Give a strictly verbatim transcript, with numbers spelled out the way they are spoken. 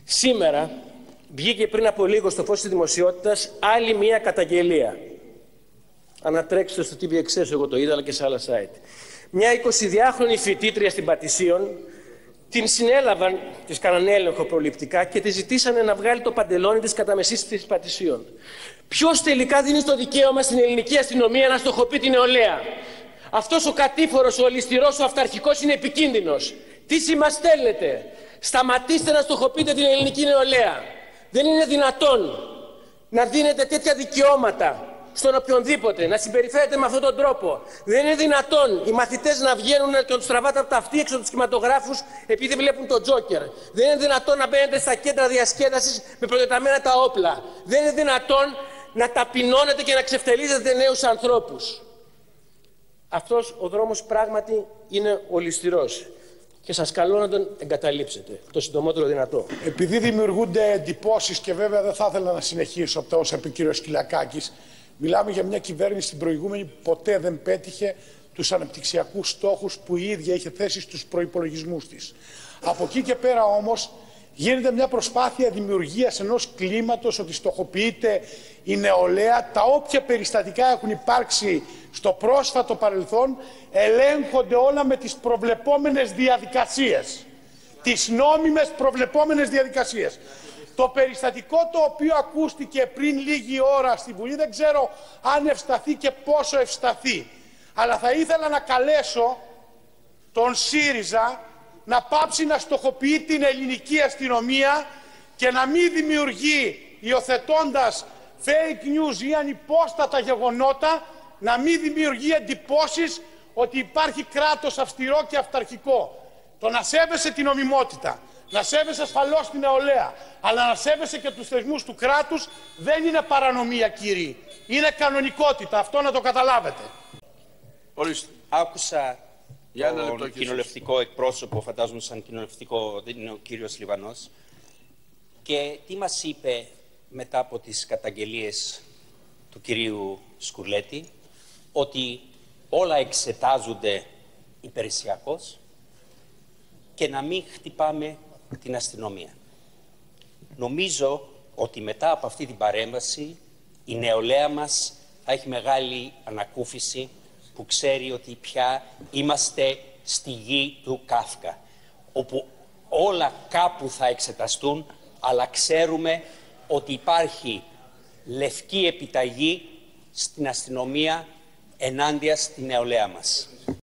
Σήμερα βγήκε πριν από λίγο στο φως της δημοσιότητας άλλη μία καταγγελία. Ανατρέξτε στο τι βι εξ ες, εγώ το είδα, αλλά και σε άλλα site. Μια εικοσιδυάχρονη φοιτήτρια στην Πατησίων την συνέλαβαν, της κάνανε έλεγχο προληπτικά και τη ζητήσανε να βγάλει το παντελόνι της κατά μεσής της Πατησίων. Ποιος τελικά δίνει το δικαίωμα στην ελληνική αστυνομία να στοχοποιεί την νεολαία? Αυτός ο κατήφορος, ο ολισθηρός, ο αυταρχικός είναι επικίνδυνος. Τι σήμα στέλνετε? Σταματήστε να στοχοποιείτε την ελληνική νεολαία. Δεν είναι δυνατόν να δίνετε τέτοια δικαιώματα στον οποιονδήποτε, να συμπεριφέρεται με αυτόν τον τρόπο. Δεν είναι δυνατόν οι μαθητές να βγαίνουν και να τους τραβάτε από τα αυτοί έξω από τους κινηματογράφους επειδή βλέπουν τον Τζόκερ. Δεν είναι δυνατόν να μπαίνετε στα κέντρα διασκέδασης με προτεταμένα τα όπλα. Δεν είναι δυνατόν να ταπεινώνετε και να ξεφτελίζετε νέους ανθρώπους. Αυτός ο δρόμος πράγματι είναι ολισθηρός. Και σας καλώ να τον εγκαταλείψετε το συντομότερο δυνατό. Επειδή δημιουργούνται εντυπώσεις και βέβαια δεν θα ήθελα να συνεχίσω από τα όσα είπε ο κύριος Κυλακάκης, μιλάμε για μια κυβέρνηση την προηγούμενη που ποτέ δεν πέτυχε τους αναπτυξιακούς στόχους που η ίδια είχε θέσει στους προϋπολογισμούς της. Από εκεί και πέρα όμως γίνεται μια προσπάθεια δημιουργίας ενός κλίματος ότι στοχοποιείται η νεολαία. Τα όποια περιστατικά έχουν υπάρξει στο πρόσφατο παρελθόν ελέγχονται όλα με τις προβλεπόμενες διαδικασίες. Τις νόμιμες προβλεπόμενες διαδικασίες. Το περιστατικό το οποίο ακούστηκε πριν λίγη ώρα στη Βουλή δεν ξέρω αν ευσταθεί και πόσο ευσταθεί. Αλλά θα ήθελα να καλέσω τον ΣΥΡΙΖΑ να πάψει να στοχοποιεί την ελληνική αστυνομία και να μην δημιουργεί, υιοθετώντας fake news ή ανυπόστατα γεγονότα, να μην δημιουργεί εντυπώσεις ότι υπάρχει κράτος αυστηρό και αυταρχικό. Το να σέβεσαι την νομιμότητα, να σέβεσαι ασφαλώς την νεολαία, αλλά να σέβεσαι και τους θεσμούς του κράτους δεν είναι παρανομία, κύριοι. Είναι κανονικότητα. Αυτό να το καταλάβετε. Ορίστε. Άκουσα Για τον λεπτό, κοινοβουλευτικό εκπρόσωπο, φαντάζομαι σαν κοινοβουλευτικό, δεν είναι ο κύριος Λιβανός. Και τι μας είπε μετά από τις καταγγελίες του κυρίου Σκουλέτη? Ότι όλα εξετάζονται υπηρεσιακώς και να μην χτυπάμε την αστυνομία. Νομίζω ότι μετά από αυτή την παρέμβαση η νεολαία μας θα έχει μεγάλη ανακούφιση, που ξέρει ότι πια είμαστε στη γη του Κάφκα, όπου όλα κάπου θα εξεταστούν, αλλά ξέρουμε ότι υπάρχει λευκή επιταγή στην αστυνομία ενάντια στη νεολαία μας.